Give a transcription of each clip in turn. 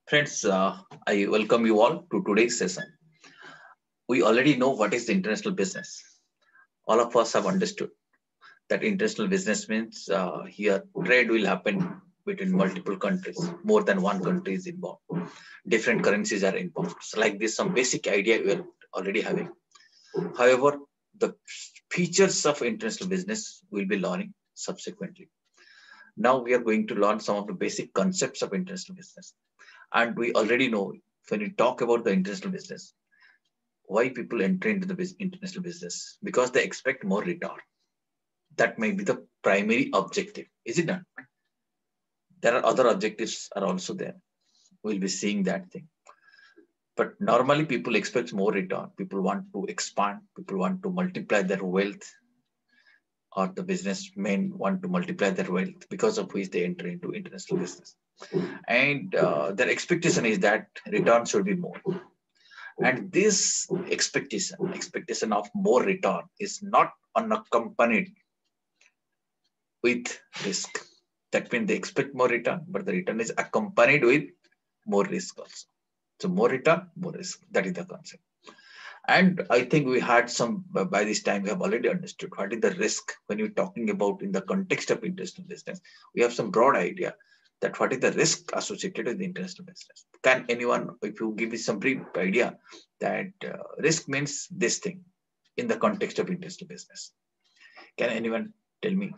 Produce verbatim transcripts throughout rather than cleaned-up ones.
Friends, uh, I welcome you all to today's session. We already know what is the international business. All of us have understood that international business means uh, here trade will happen between multiple countries. More than one country is involved. Different currencies are involved. So like this, some basic idea we are already having. However, the features of international business will be learning subsequently. Now we are going to learn some of the basic concepts of international business. And we already know when we talk about the international business, why people enter into the bus- international business? Because they expect more return. That may be the primary objective, is it not? There are other objectives are also there. We'll be seeing that thing. But normally people expect more return. People want to expand. People want to multiply their wealth, or the businessmen want to multiply their wealth, because of which they enter into international business. And uh, their expectation is that return should be more. And this expectation, expectation of more return is not unaccompanied with risk. That means they expect more return, but the return is accompanied with more risk also. So more return, more risk. That is the concept. And I think we had some, by this time, we have already understood what is the risk when you're talking about in the context of international business. We have some broad idea that what is the risk associated with the international business. Can anyone, if you give me some brief idea that uh, risk means this thing in the context of international business? Can anyone tell me?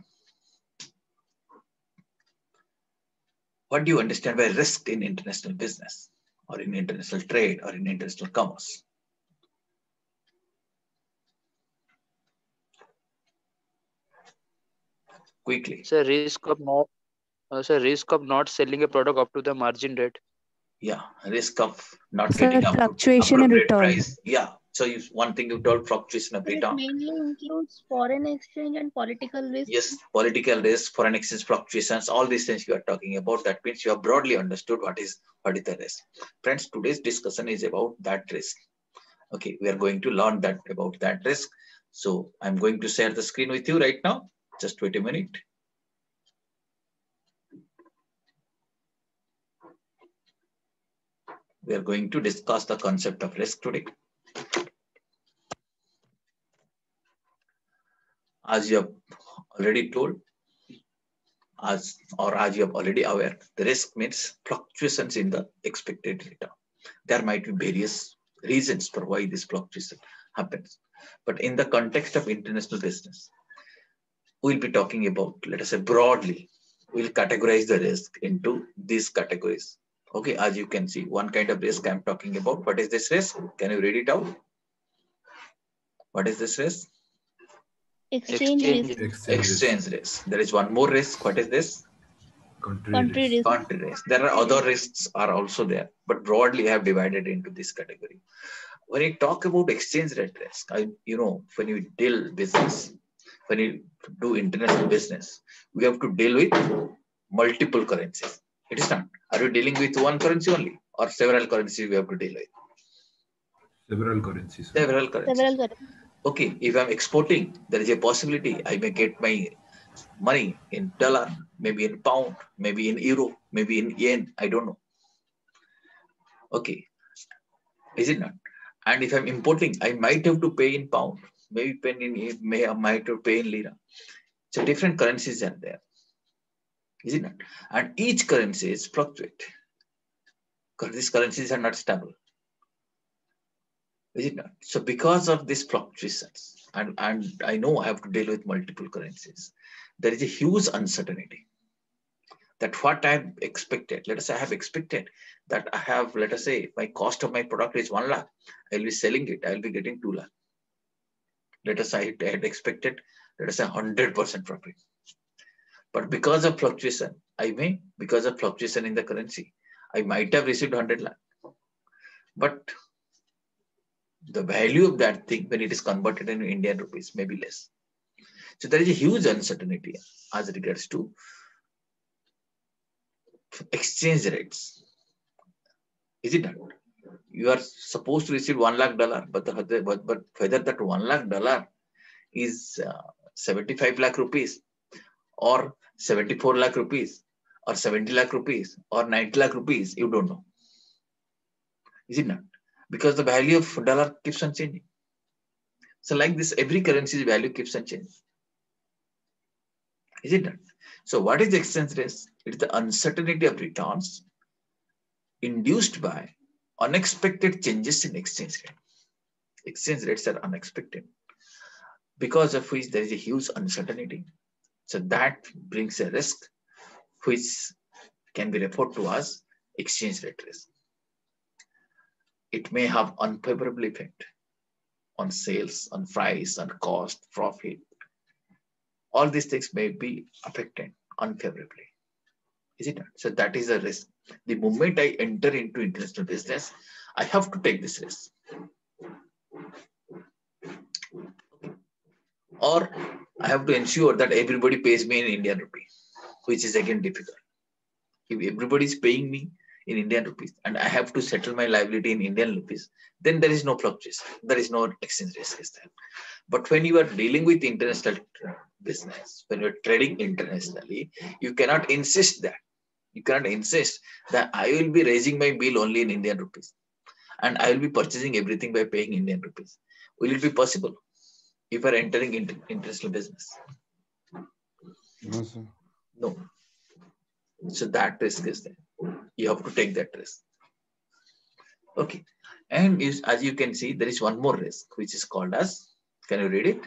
What do you understand by risk in international business or in international trade or in international commerce? Quickly. So risk of not uh, so risk of not selling a product up to the margin rate. Yeah, risk of not Sir, getting up fluctuation in appropriate return. price. Yeah. So you, one thing you told, fluctuation of But it return. mainly includes foreign exchange and political risk. Yes, political risk, foreign exchange fluctuations, all these things you are talking about. That means you have broadly understood what is what is the risk. Friends, today's discussion is about that risk. Okay, we are going to learn that about that risk. So I'm going to share the screen with you right now. Just wait a minute. We are going to discuss the concept of risk today. As you have already told, as or as you have already aware, the risk means fluctuations in the expected return. There might be various reasons for why this fluctuation happens. But in the context of international business, we'll be talking about, let us say broadly, we'll categorize the risk into these categories. Okay, as you can see, one kind of risk I'm talking about. What is this risk? Can you read it out? What is this risk? Exchange, Exchange risk. Exchange, Exchange risk. There is one more risk. What is this? country, Country risk. risk. Country risk. There are other risks are also there, but broadly I have divided into this category. When you talk about exchange rate risk, I, you know, when you deal business, when you do international business, we have to deal with multiple currencies. It is not. Are you dealing with one currency only, or several currencies we have to deal with? Several currencies. Several currencies. Several currencies. Okay, if I'm exporting, there is a possibility I may get my money in dollar, maybe in pound, maybe in euro, maybe in yen. I don't know. Okay, is it not? And if I'm importing, I might have to pay in pound, maybe pay in, may I might have to pay in lira. So different currencies are there, is it not? And each currency is fluctuate. Because these currencies are not stable, is it not? So because of these fluctuations, and, and I know I have to deal with multiple currencies, there is a huge uncertainty that what I have expected. Let us say I have expected that I have, let us say, my cost of my product is one lakh. I will be selling it. I will be getting two lakh. Let us say I had expected, let us say one hundred percent profit. But because of fluctuation, I may, because of fluctuation in the currency, I might have received one hundred lakh. But the value of that thing when it is converted into Indian rupees may be less. So there is a huge uncertainty as regards to exchange rates. Is it not? You are supposed to receive one lakh dollar, but, the, but, but whether that one lakh dollar is uh, seventy-five lakh rupees or seventy-four lakh rupees or seventy lakh rupees or ninety lakh rupees, you don't know. Is it not? Because the value of dollar keeps on changing. So like this, every currency's value keeps on changing. Is it not? So what is the exchange risk? It is the uncertainty of returns induced by unexpected changes in exchange rate. Exchange rates are unexpected, because of which there is a huge uncertainty. So that brings a risk which can be referred to as exchange rate risk. It may have unfavorable effect on sales, on price, on cost, profit. All these things may be affected unfavorably. Is it not? So that is a risk. The moment I enter into international business, I have to take this risk. Or I have to ensure that everybody pays me in Indian rupee, which is again difficult. If everybody is paying me in Indian rupees and I have to settle my liability in Indian rupees, then there is no fluctuation. There is no exchange risk. Is there? But when you are dealing with international business, when you're trading internationally, you cannot insist that. You cannot insist that I will be raising my bill only in Indian rupees and I will be purchasing everything by paying Indian rupees. Will it be possible if you are entering into international business? No, sir. No. So that risk is there. You have to take that risk. Okay. And is, as you can see, there is one more risk, which is called as, can you read it?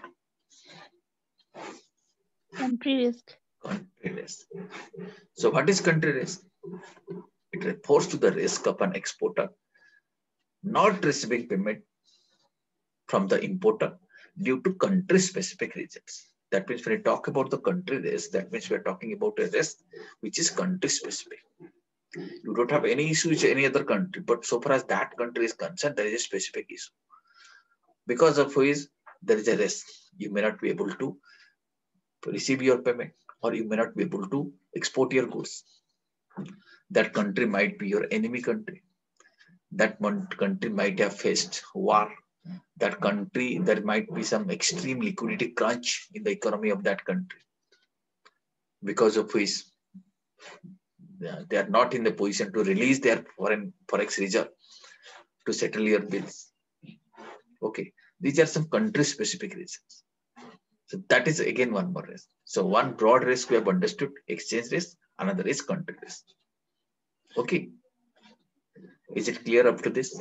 Country risk. Country risk. So what is country risk? It refers to the risk of an exporter not receiving payment from the importer due to country-specific reasons. That means when we talk about the country risk, that means we are talking about a risk which is country-specific. You don't have any issue with any other country, but so far as that country is concerned, there is a specific issue. Because of which there is a risk. You may not be able to receive your payment, or you may not be able to export your goods. That country might be your enemy country. That country might have faced war. That country, there might be some extreme liquidity crunch in the economy of that country, because of which they are not in the position to release their foreign forex reserve to settle your bills. Okay, these are some country-specific reasons. So that is again one more risk. So one broad risk we have understood, exchange risk, another is country risk. Okay, is it clear up to this?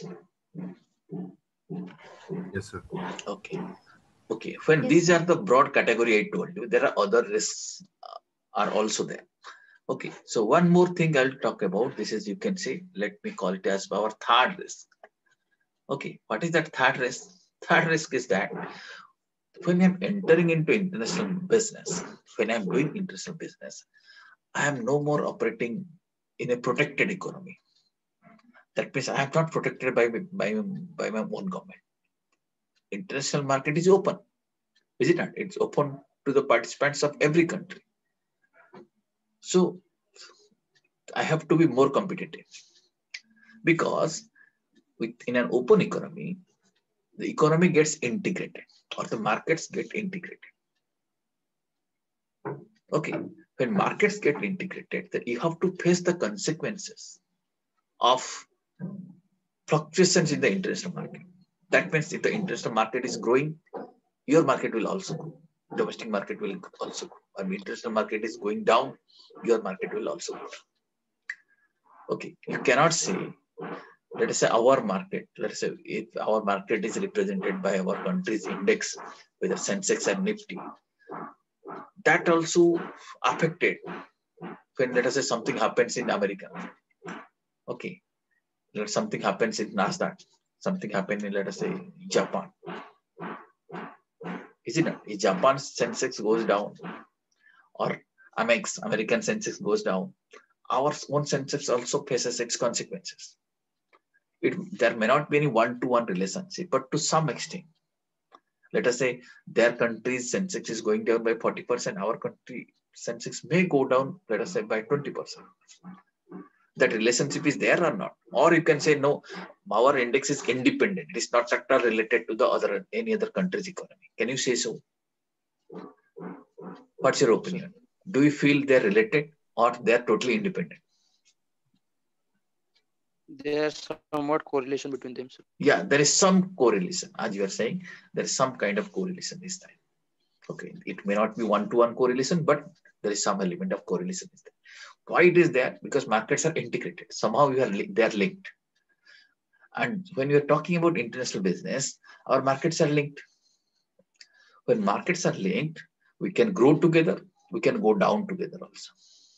Yes, sir. Okay. Okay. When Yes, these sir. are the broad category I told you, there are other risks uh, are also there. Okay. So one more thing I'll talk about. This is, you can say, let me call it as our third risk. Okay. What is that third risk? Third risk is that when I'm entering into international business, when I'm doing international business, I am no more operating in a protected economy. That means I am not protected by, by, by my own government. International market is open, is it not? It's open to the participants of every country. So I have to be more competitive, because with, in an open economy, the economy gets integrated, or the markets get integrated. Okay, when markets get integrated, then you have to face the consequences of fluctuations in the international market. That means if the international market is growing, your market will also grow. Domestic market will also grow. I mean, international market is going down, your market will also grow. Okay, you cannot say, let us say our market, let us say if our market is represented by our country's index, whether Sensex and Nifty, that also affected when, let us say, something happens in America. Okay, let something happens in NASDAQ, something happened in, let us say, Japan. Is it not? If Japan's Sensex goes down, or Amex, American Sensex goes down, our own Sensex also faces its consequences. It, there may not be any one-to-one relationship, but to some extent, let us say their country's Sensex is going down by forty percent, our country Sensex may go down, let us say, by twenty percent. That relationship is there or not? Or you can say, no, our index is independent. It is not at all related to the other, any other country's economy. Can you say so? What's your opinion? Do you feel they're related, or they're totally independent? There's somewhat correlation between them, sir. Yeah, there is some correlation. As you are saying, there is some kind of correlation this time. Okay, it may not be one-to-one correlation, but there is some element of correlation. Why it is there? Because markets are integrated. Somehow we are they are linked. And when we are talking about international business, our markets are linked. When markets are linked, we can grow together, we can go down together also.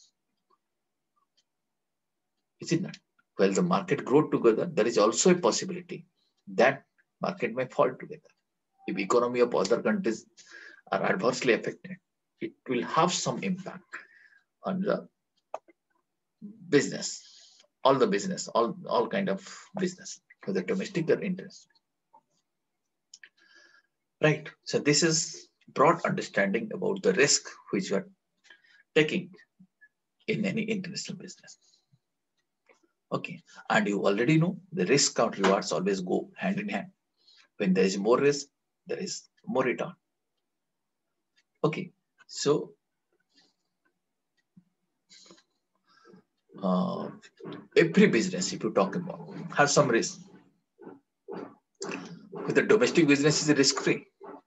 Is it not? While the market grow together, there is also a possibility that market may fall together. If economy of other countries are adversely affected, it will have some impact on the business, all the business, all, all kind of business, whether domestic or international. Right. So this is broad understanding about the risk which you are taking in any international business. Okay. And you already know the risk and rewards always go hand in hand. When there is more risk, there is more return. Okay. So uh, every business, if you talk about, has some risk. With the domestic business is risk-free.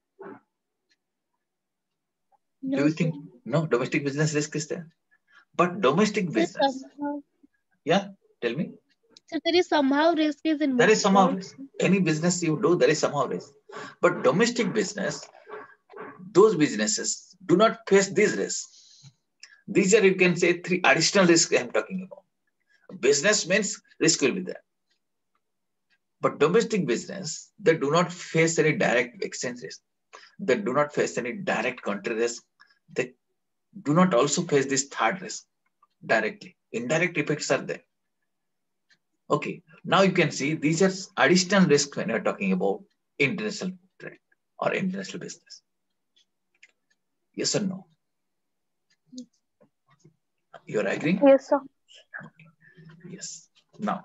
No, Do you sir. think no domestic business risk is there? But domestic Sir, business, somehow, yeah, tell me. sir, there is somehow risk is involved. There is somehow risk. Any business you do, there is somehow risk. But domestic business, those businesses do not face these risks. These are, you can say, three additional risks I am talking about. Business means risk will be there. But domestic business, they do not face any direct exchange risk. They do not face any direct country risk. They do not also face this third risk directly. Indirect effects are there. Okay, now you can see these are additional risks when you're talking about international trade or international business. Yes or no? You're agreeing? Yes, sir. Yes. Now,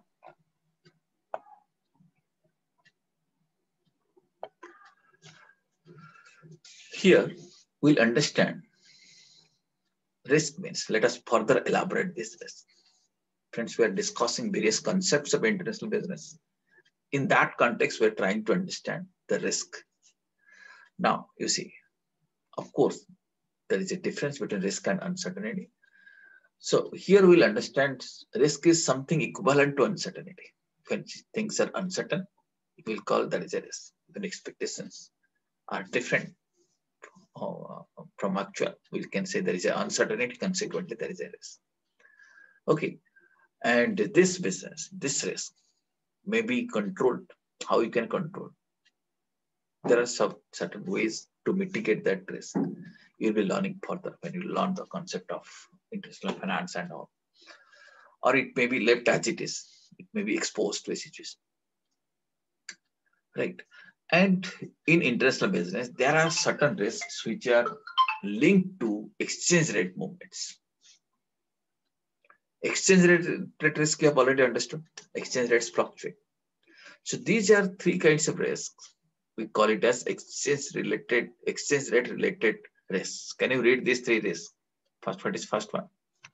here we'll understand risk means. Let us further elaborate this risk. Friends, we are discussing various concepts of international business. In that context, we're trying to understand the risk. Now, you see, of course, there is a difference between risk and uncertainty. So here we'll understand risk is something equivalent to uncertainty. When things are uncertain, we'll call that is a risk. When expectations are different uh, from actual, we can say there is an uncertainty, consequently there is a risk. Okay, and this business, this risk may be controlled. How you can control? There are some certain ways to mitigate that risk. You'll be learning further when you learn the concept of international finance and all. Or it may be left as it is. It may be exposed to a situation. Right. And in international business, there are certain risks which are linked to exchange rate movements. Exchange rate, rate risk you have already understood. Exchange rates fluctuate. So these are three kinds of risks. We call it as exchange related, exchange rate related risks. Can you read these three risks? First, what is first one?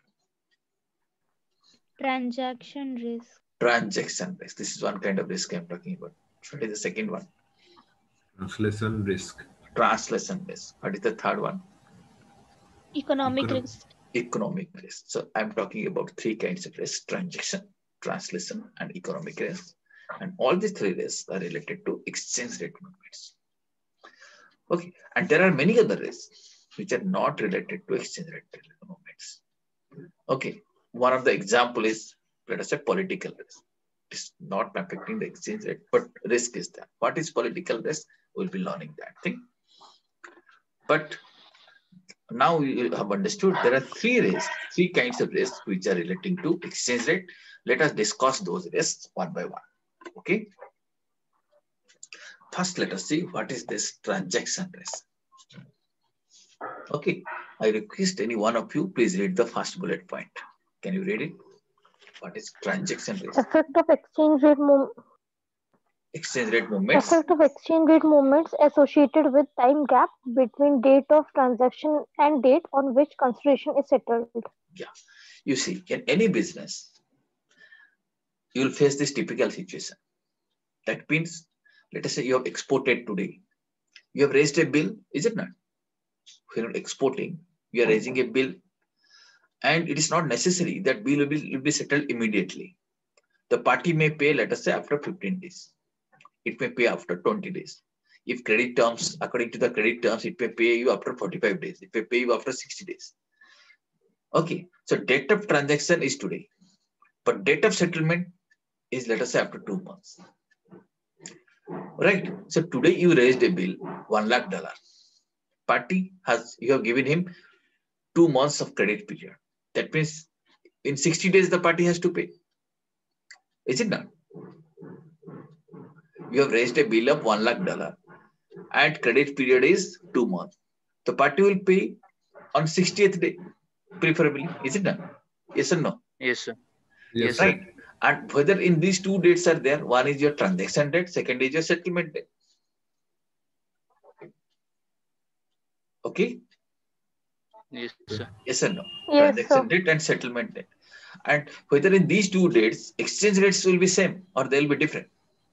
Transaction risk. Transaction risk. This is one kind of risk I'm talking about. What is the second one? Translation risk. Translation risk. What is the third one? Economic Econo- risk. Economic risk. So I'm talking about three kinds of risk: transaction, translation, and economic risk. And all these three risks are related to exchange rate movements. Okay. And there are many other risks which are not related to exchange rate movements. Okay. One of the example is, let us say, political risk. It's not affecting the exchange rate, but risk is there. What is political risk? We'll be learning that thing. But now you have understood there are three risks, three kinds of risks which are relating to exchange rate. Let us discuss those risks one by one. Okay. First, let us see what is this transaction risk. Okay. I request any one of you, please read the first bullet point. Can you read it? What is transaction risk? Effect of exchange rate mov- Exchange rate movements. effect of exchange rate movements associated with time gap between date of transaction and date on which consideration is settled. Yeah. You see, in any business, you will face this typical situation. That means, let us say you have exported today. You have raised a bill, is it not? If you're not exporting, you are raising a bill, and it is not necessary that bill will be, will be settled immediately. The party may pay, let us say, after fifteen days. It may pay after twenty days. If credit terms, according to the credit terms, it may pay you after forty-five days. It may pay you after sixty days. Okay, so date of transaction is today, but date of settlement is, let us say, after two months. Right. So today you raised a bill, one lakh dollar. Party has, you have given him two months of credit period. That means in sixty days the party has to pay. Is it not? You have raised a bill of one lakh dollar and credit period is two months. The party will pay on sixtieth day, preferably. Is it not? Yes or no? Yes, sir. Yes, sir. Right. And whether in these two dates are there, one is your transaction date, second is your settlement date. Okay? Yes, sir. Yes or no? Yes, Transaction sir. date and settlement date. And whether in these two dates, exchange rates will be same or they'll be different.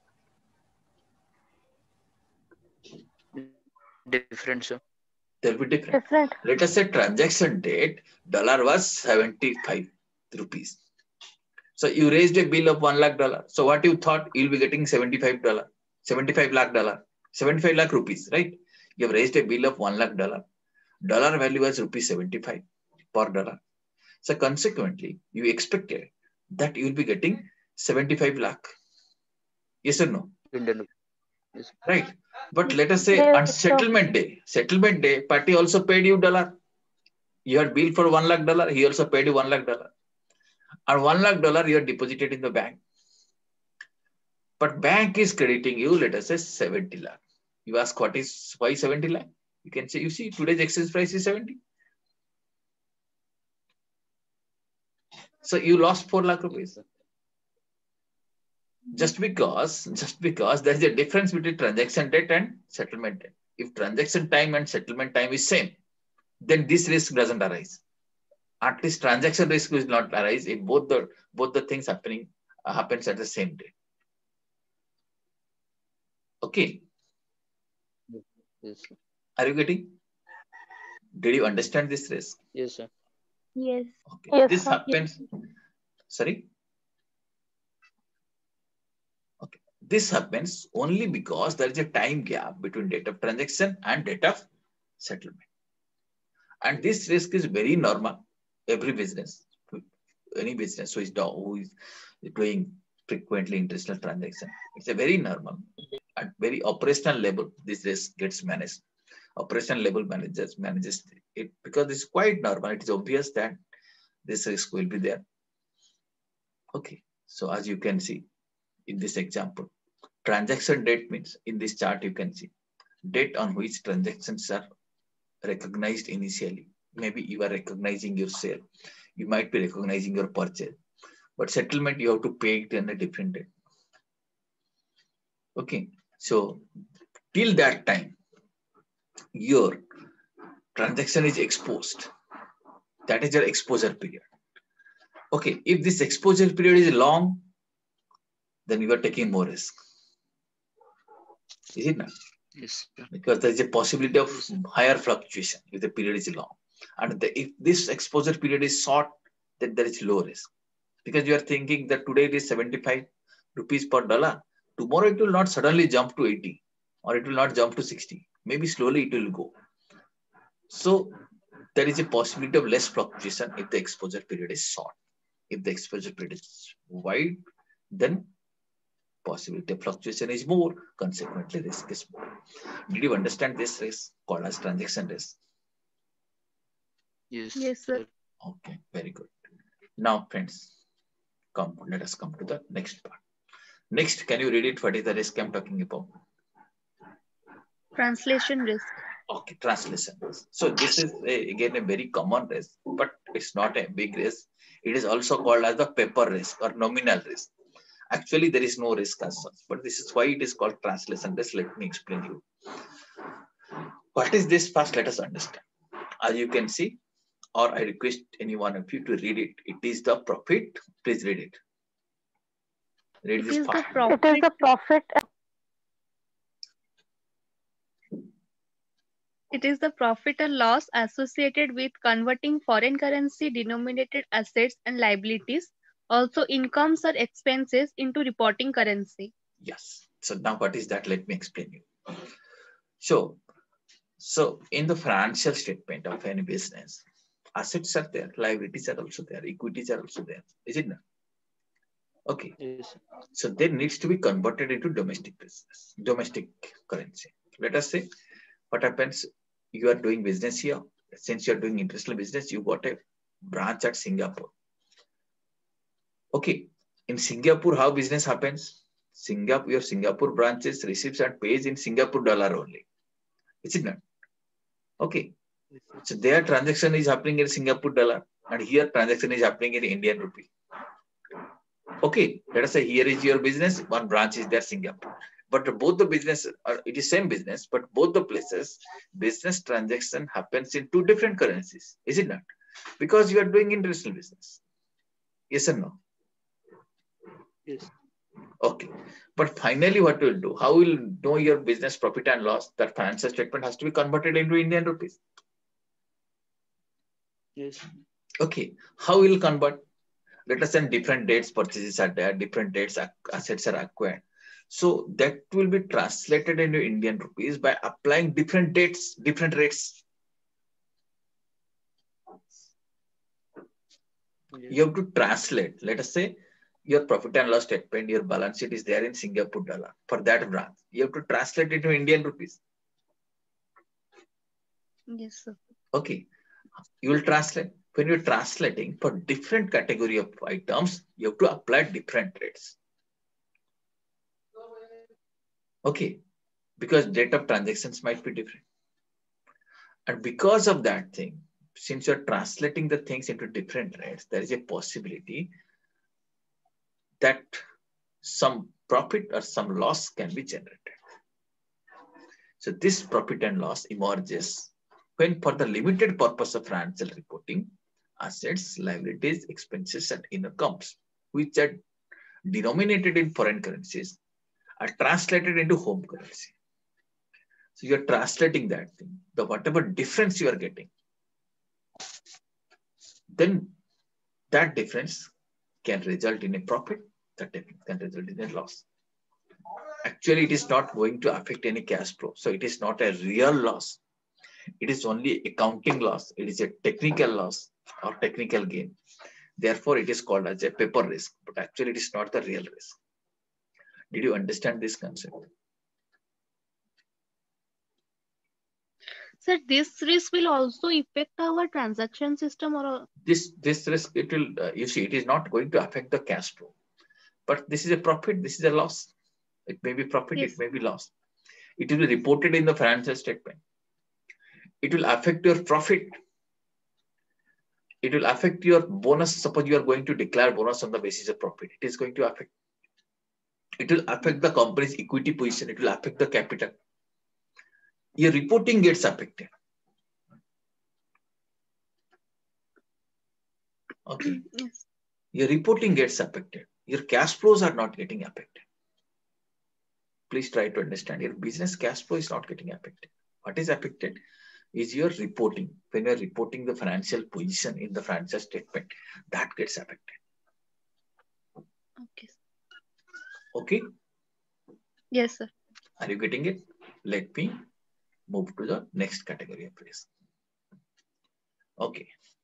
Different, sir. They'll be different. Different. Let us say transaction date, dollar was seventy-five rupees. So you raised a bill of one lakh dollar. So what you thought, you'll be getting seventy-five dollar, seventy-five lakh dollar, seventy-five lakh rupees, right? You have raised a bill of one lakh dollar. Dollar value was rupees seventy-five per dollar. So consequently, you expected that you will be getting seventy-five lakh. Yes or no? Indian. Yes. Right. But let us say Yes, on sir. settlement day, settlement day, party also paid you dollar. You had bill for one lakh dollar. He also paid you one lakh dollar. And one lakh dollar you are deposited in the bank. But bank is crediting you, let us say seventy lakh. You ask what is, why seventy lakh? You can say, you see, today's exchange price is seventy. So you lost four lakh rupees. Just because, just because there is a difference between transaction date and settlement date. If transaction time and settlement time is same, then this risk doesn't arise. At least transaction risk will not arise if both the both the things happening uh, happens at the same day. Okay. Yes, sir. Are you getting? Did you understand this risk? Yes, sir. Yes. Okay. Yes, This sir. happens. Sorry. Okay. This happens only because there is a time gap between date of transaction and date of settlement. And this risk is very normal. Every business, any business who is, do, who is doing frequently international transaction, it's a very normal. At very operational level, this risk gets managed. Operational level managers manages it because it's quite normal. It is obvious that this risk will be there. Okay. So as you can see in this example, transaction date means in this chart you can see date on which transactions are recognized initially. Maybe you are recognizing your sale. You might be recognizing your purchase. But settlement, you have to pay it on a different date. Okay. So till that time, your transaction is exposed. That is your exposure period. Okay. If this exposure period is long, then you are taking more risk. Is it not? Yes, sir. Because there is a possibility of higher fluctuation if the period is long. And the, if this exposure period is short, then there is low risk. Because you are thinking that today it is seventy-five rupees per dollar. Tomorrow it will not suddenly jump to eighty or it will not jump to sixty. Maybe slowly it will go. So there is a possibility of less fluctuation if the exposure period is short. If the exposure period is wide, then possibility of fluctuation is more, consequently risk is more. Did you understand this risk called as transaction risk? Yes, Yes, sir. sir. Okay, very good. Now, friends, come, let us come to the next part. Next, can you read it? What is the risk I'm talking about? Translation risk. Okay, translation risk. So this is a, again a very common risk, but it's not a big risk. It is also called as the paper risk or nominal risk. Actually, there is no risk as such, but this is why it is called translation risk. Let me explain you. What is this? First, let us understand. As you can see, or I request any one of you to read it. It is the profit. Please read it. Read It this is the part. It is profit. the profit. It is the profit and loss associated with converting foreign currency denominated assets and liabilities, also incomes or expenses, into reporting currency. Yes. So now what is that? Let me explain you. So, so in the financial statement of any business, assets are there, liabilities are also there, equities are also there. Is it not? Okay. Yes. So there needs to be converted into domestic business, domestic currency. Let us say what happens, you are doing business here. Since you are doing international business, you got a branch at Singapore. Okay. In Singapore, how business happens? Singapore, your Singapore branches receives and pays in Singapore dollar only. Is it not? Okay. So their transaction is happening in Singapore dollar, and here transaction is happening in Indian rupee. Okay, let us say here is your business, one branch is there, Singapore. But both the business, are, it is same business, but both the places, business transaction happens in two different currencies. Is it not? Because you are doing international business. Yes or no? Yes. Okay. But finally, what will do? How will you know your business profit and loss? That financial statement has to be converted into Indian rupees. Yes. Okay. How will convert? Let us say different dates purchases are there, different dates assets are acquired. So that will be translated into Indian rupees by applying different dates, different rates. Yes. You have to translate. Let us say your profit and loss statement, your balance sheet is there in Singapore dollar for that branch. You have to translate it to Indian rupees. Yes, sir. Okay. You will translate. When you're translating for different category of items, you have to apply different rates. Okay. Because date of transactions might be different. And because of that thing, since you're translating the things into different rates, there is a possibility that some profit or some loss can be generated. So this profit and loss emerges when, for the limited purpose of financial reporting, assets, liabilities, expenses, and incomes, which are denominated in foreign currencies, are translated into home currency. So you're translating that thing, the whatever difference you are getting, then that difference can result in a profit, that difference can result in a loss. Actually, it is not going to affect any cash flow. So it is not a real loss. It is only accounting loss. It is a technical loss or technical gain. Therefore, it is called as a paper risk, but actually it is not the real risk. Did you understand this concept? Sir, this risk will also affect our transaction system or This, this risk, it will, uh, you see, it is not going to affect the cash flow. But this is a profit, this is a loss. It may be profit, yes. it may be loss. It will be reported in the financial statement. It will affect your profit. It will affect your bonus. Suppose you are going to declare bonus on the basis of profit. It is going to affect. It will affect the company's equity position. It will affect the capital. Your reporting gets affected. Okay. Yes. Your reporting gets affected. Your cash flows are not getting affected. Please try to understand. Your business cash flow is not getting affected. What is affected is your reporting. When you are reporting the financial position in the financial statement, that gets affected. Okay. Okay? Yes, sir. Are you getting it? Let me move to the next category of risk. Okay.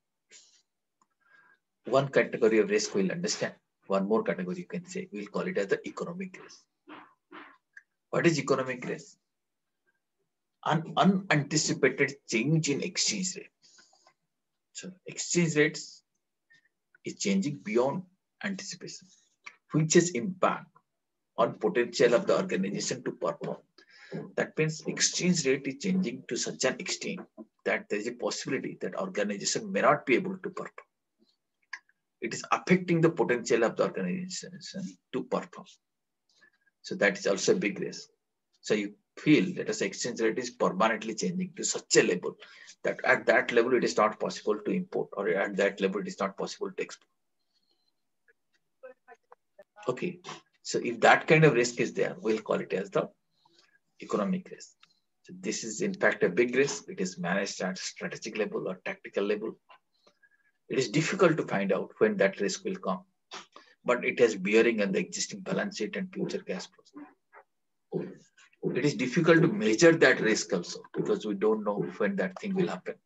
One category of risk we'll understand. One more category you can say. We'll call it as the economic risk. What is economic risk? An unanticipated change in exchange rate. So exchange rates is changing beyond anticipation, which has impact on potential of the organization to perform. That means exchange rate is changing to such an extent that there is a possibility that organization may not be able to perform. It is affecting the potential of the organization to perform. So that is also a big risk. So you feel that as exchange rate is permanently changing to such a level that at that level it is not possible to import, or at that level it is not possible to export. Okay. So if that kind of risk is there, we'll call it as the economic risk. So this is in fact a big risk. It is managed at strategic level or tactical level. It is difficult to find out when that risk will come, but it has bearing on the existing balance sheet and future cash flows. It is difficult to measure that risk also because we don't know when that thing will happen.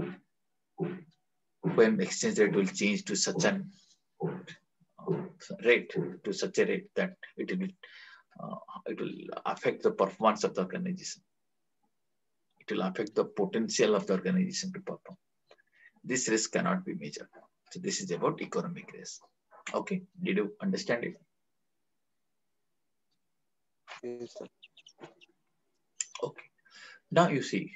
When exchange rate will change to such an uh, rate, to such a rate that it will, uh, it will affect the performance of the organization. It will affect the potential of the organization to perform. This risk cannot be measured. So this is about economic risk. Okay, did you understand it? Yes, sir. Okay. Now you see,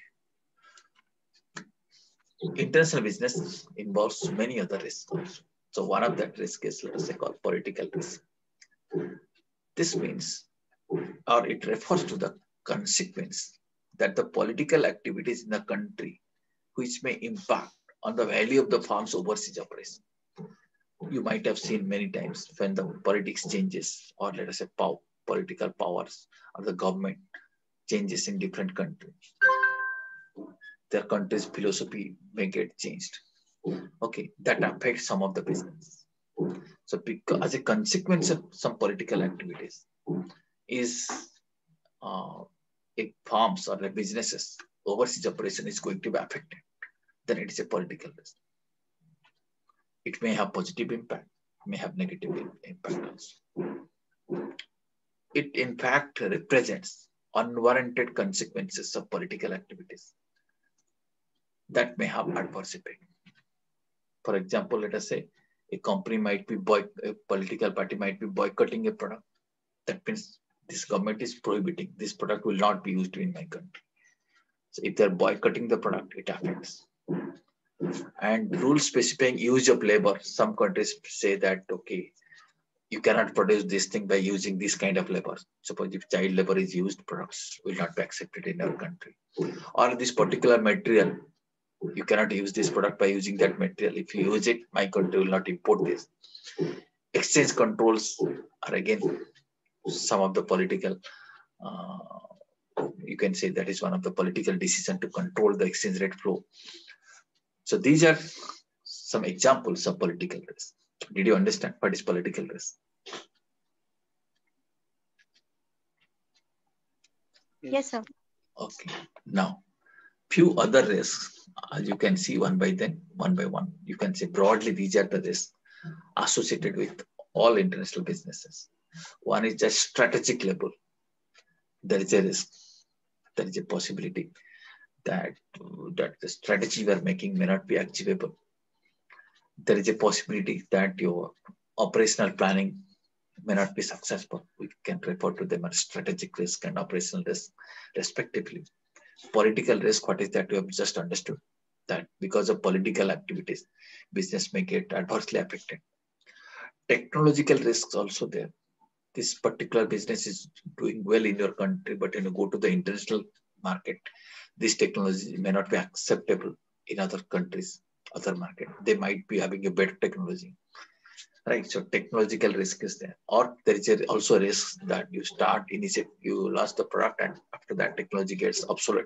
international business involves many other risks also. So one of that risk is, let us say, called political risk. This means, or it refers to the consequence that the political activities in the country which may impact on the value of the firm's overseas operation. You might have seen many times when the politics changes, or let us say power, political powers of the government changes in different countries. Their country's philosophy may get changed. Okay, that affects some of the business. So because, as a consequence of some political activities, is uh, a firms or a businesses overseas operation is going to be affected, then it is a political risk. It may have positive impact, may have negative impact also. It in fact represents unwarranted consequences of political activities that may have adverse effect. For example, let us say a company might be boy, a political party might be boycotting a product. That means this government is prohibiting this product will not be used in my country. So if they're boycotting the product, it affects. And rules specifying use of labor, some countries say that, okay, you cannot produce this thing by using this kind of labor. Suppose if child labor is used, products will not be accepted in our country. Or this particular material, you cannot use this product by using that material. If you use it, my country will not import this. Exchange controls are again some of the political, uh, you can say that is one of the political decision to control the exchange rate flow. So these are some examples of political risk. Did you understand what is political risk? Yes, sir. Okay. Now, few other risks, as you can see one by then, one by one. You can say broadly these are the risks associated with all international businesses. One is just strategic level. There is a risk. There is a possibility that, that the strategy we are making may not be achievable. There is a possibility that your operational planning may not be successful. We can refer to them as strategic risk and operational risk, respectively. Political risk, what is that? You have just understood that because of political activities, business may get adversely affected. Technological risks also there. This particular business is doing well in your country, but when you go to the international market, this technology may not be acceptable in other countries, other market. They might be having a better technology, right? So technological risk is there. Or there is a, also a risk that you start, initiate, you lost the product and after that technology gets obsolete.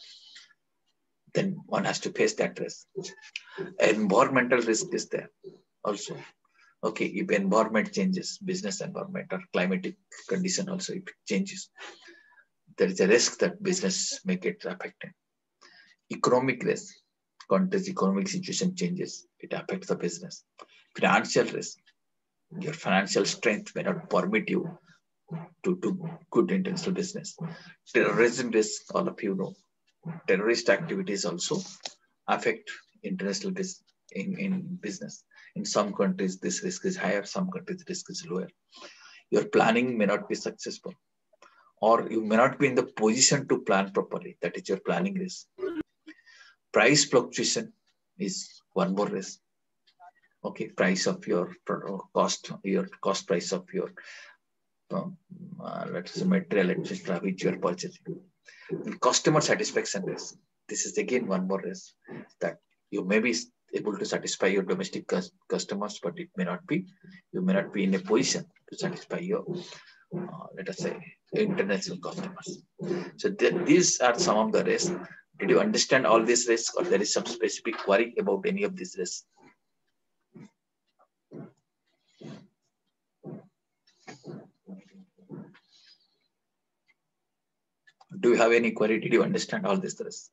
Then one has to face that risk. Environmental risk is there also. Okay, if environment changes, business environment or climatic condition also, if it changes, there is a risk that business may get affected. Economic risk, country's economic situation changes, it affects the business. Financial risk, your financial strength may not permit you to do good international business. Terrorism risk, all of you know, terrorist activities also affect international business in, in business. In some countries, this risk is higher, some countries, risk is lower. Your planning may not be successful, or you may not be in the position to plan properly. That is your planning risk. Price fluctuation is one more risk. Okay, price of your cost, your cost price of your um, uh, let's say material, et cetera, which you are purchasing. And customer satisfaction risk. This is again one more risk that you may be able to satisfy your domestic customers, but it may not be. You may not be in a position to satisfy your, uh, let us say, international customers. So th these are some of the risks. Did you understand all these risks, or there is some specific query about any of these risks? Do you have any query? Did you understand all these risks?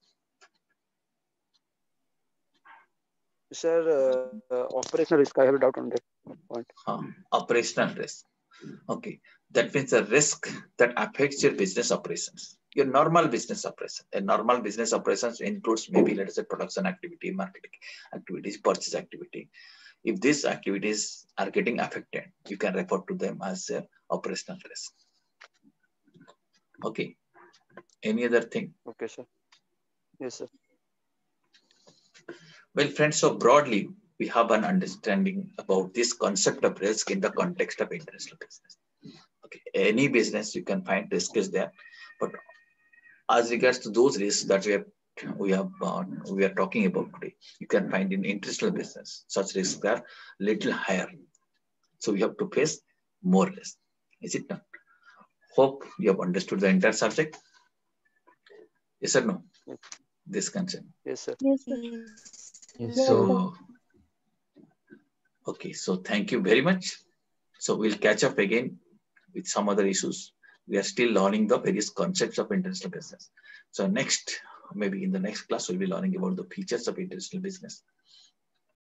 Sir, uh, uh, operational risk, I have a doubt on that point. Uh, operational risk. Okay, that means a risk that affects your business operations, your normal business operation. A normal business operations includes maybe, let us say, production activity, marketing activities, purchase activity. If these activities are getting affected, you can refer to them as uh, operational risk. Okay. Any other thing? Okay, sir. Yes, sir. Well, friends, so broadly, we have an understanding about this concept of risk in the context of international business. Okay, any business you can find risk is there, but as regards to those risks that we have we have uh, we are talking about today, you can find in international business such risks are little higher. So we have to face more risk. Is it not? Hope you have understood the entire subject. Yes or no? Yes. This concept. Yes, sir. Yes, sir. Yes, Yes, So, okay, so thank you very much. So we'll catch up again with some other issues. We are still learning the various concepts of international business. So next, maybe in the next class, we'll be learning about the features of international business.